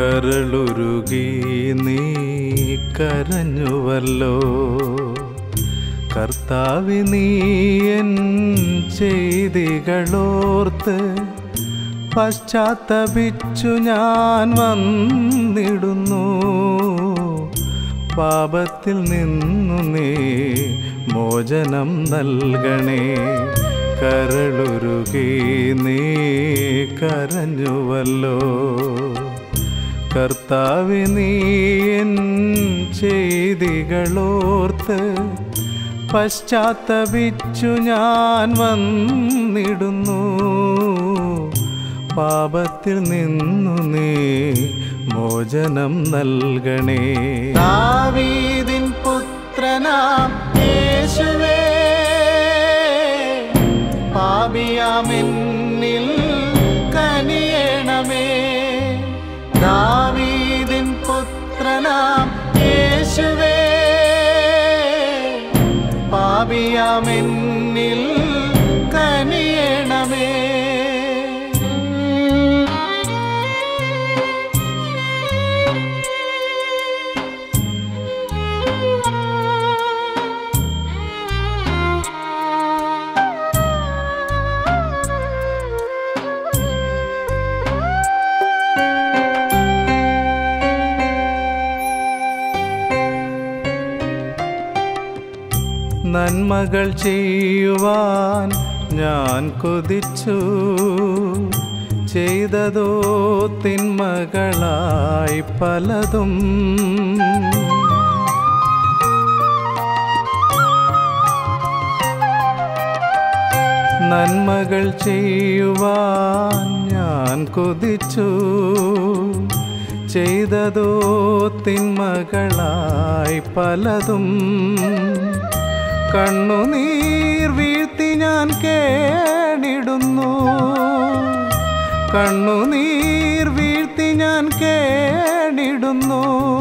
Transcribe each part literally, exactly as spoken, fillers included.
കരളുരുകി നീ കരഞ്ഞുവല്ലോ കർത്താവേ നീ എൻ ചെയ്തികളോർത്ത് പശ്ചാത്തപിച്ചു ഞാൻ വന്നിടുന്നു പാപത്തിൽ നിന്നു നീ മോചനം നൽകണേ കരളുരുകി നീ കരഞ്ഞുവല്ലോ കർത്താവേ നീ എൻ ചെയ്തികളോർത്ത് പശ്ചാത്തപിച്ചു ഞാൻ വന്നിടുന്നു പാപത്തിൽ നിന്നു നീ മോചനം നൽകണേ ദാവീദിൻ പുത്രനാം യേശുവേ പാപിയാമെന്നിൽ കനിയണമേ ദാവീദിൻ പുത്രനാം യേശുവേ പാപിയാമെന്നിൽ കനിയണമേ നന്മകൾ ചെയ്യുവാൻ ഞാൻ കൊതിച്ചു ചെയ്തതോ തിന്മകളായി പലതും നന്മകൾ ചെയ്യുവാൻ ഞാൻ കൊതിച്ചു ചെയ്തതോ തിന്മകളായി പലതും കണ്ണുനീർ വീഴ്ത്തി ഞാൻ കേണിടുന്നു കണ്ണുനീർ വീഴ്ത്തി ഞാൻ കേണിടുന്നു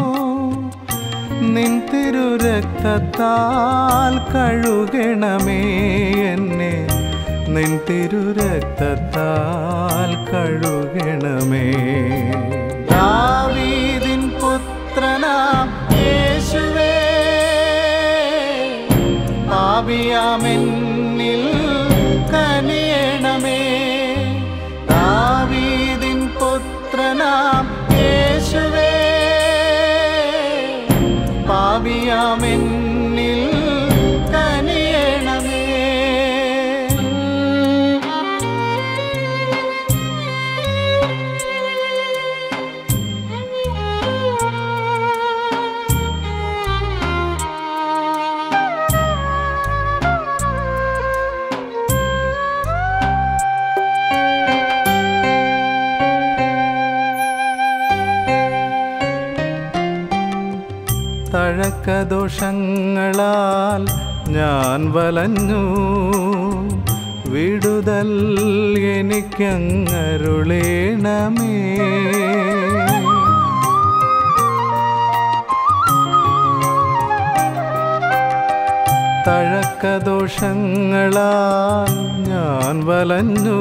നിൻ തിരുരക്തത്താൽ കഴുകണമേ എന്നെ നിൻ തിരുരക്തത്താൽ കഴുകണമേ ദാവീദിൻ പുത്രനാം യേശുവേ പാപിയാമെന്നിൽ കനിയണമേ ദാവീദിൻ പുത്രനാം യേശുവേ പാപിയാമെന്നിൽ കനിയണമേ തഴക്കദോഷങ്ങളാൽ ഞാൻ വലഞ്ഞു വിടുതൽ എനിക്കങ്ങരുളേണമേ തഴക്കദോഷങ്ങളാൽ ഞാൻ വലഞ്ഞു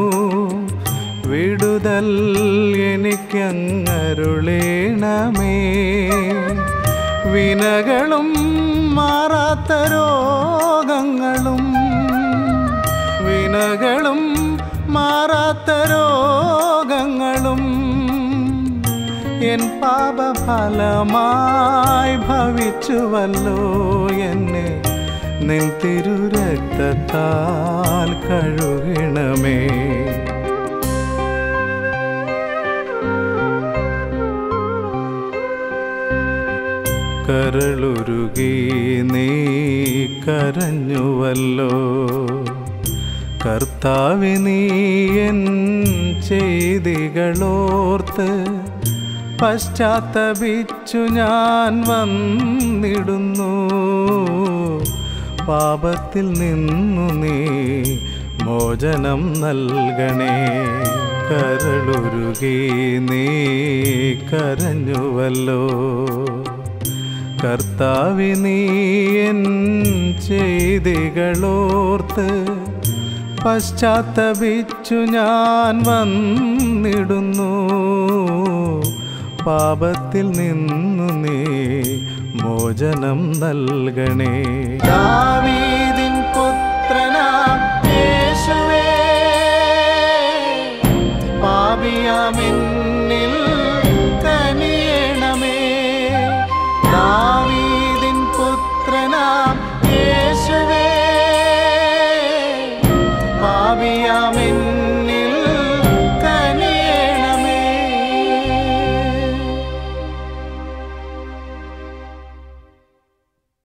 വിടുതൽ എനിക്കങ്ങരുളേണമേ വിനകളും മാറാത്ത രോഗങ്ങളും വിനകളും മാറാത്ത രോഗങ്ങളും എൻ പാപഫലമായി ഭവിച്ചുവല്ലോ എന്നെ നിൻ തിരുരക്തത്താൽ കഴുകണമേ കരളുരുകി നീ കരഞ്ഞുവല്ലോ കർത്താവേ നീ എൻ ചെയ്തികളോർത്ത് പശ്ചാത്തപിച്ചു ഞാൻ വന്നിടുന്നു പാപത്തിൽ നിന്നു നീ മോചനം നൽകണേ കരളുരുകി നീ കരഞ്ഞുവല്ലോ കർത്താവേ നീ എൻ ചെയ്തികളോർത്ത് പശ്ചാത്തപിച്ചു ഞാൻ വന്നിടുന്നു പാപത്തിൽ നിന്നു നീ മോചനം നൽകണേ. ദാവീദിൻ പുത്രനാം യേശുവേ, പാപിയാമെൻ